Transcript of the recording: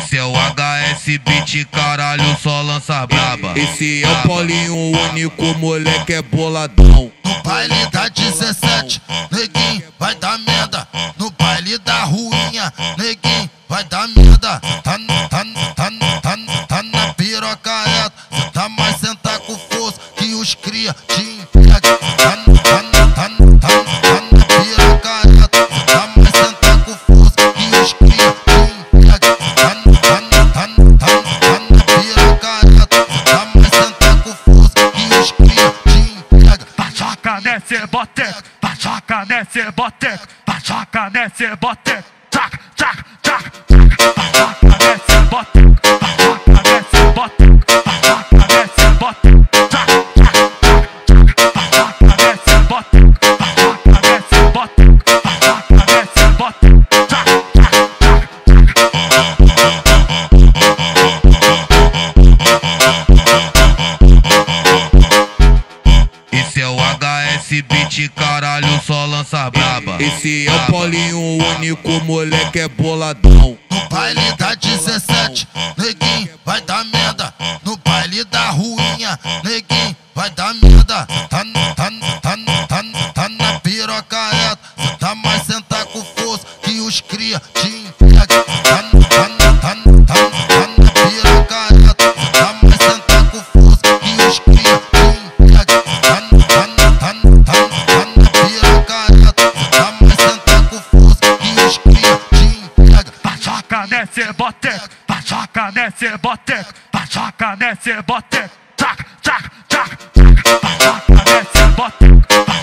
Esse é o HS Beat, caralho, só lança braba. Esse é o Paulinho, o único moleque é boladão. No baile da 17, neguinho vai dar merda. No baile da ruinha, neguinho vai dar merda. Tá na piroca reta, cê tá mais sentar com força que os cria te entrega. Tá na piroca reta, cê tá mais sentar com força que os cria te entrega. Tá na piroca reta, cê tá mais sentar com força que os cria te entrega. Paçoca nesse boteco, paçoca nesse boteco, paçoca nesse boteco, tchac, tchac, tchac, tchac. Paçoca nesse boteco, paçoca nesse boteco, paçoca nesse boteco, tchac, tchac, tchac, tchac. Paçoca nesse boteco, paçoca nesse boteco, paçoca nesse boteco, tchac, tchac, tchac. Esse é o HS Beat, caralho, só lança braba. Esse é o Paulinho, o único moleque é boladão. No baile da 17, neguinho vai dar merda. No baile da ruinha, neguinho vai dar merda. Tá na piroca reta, cê tá mais sentar com força que os cria te entrega. Tá na piroca reta, cê tá mais sentar com força que os cria te entrega. Tá na piroca reta, cê tá mais sentar com força que os cria te entrega. Paçoca nesse boteco, paçoca nesse boteco, paçoca nesse boteco, tchac, tchac, tchac, tchac. Paçoca nesse boteco.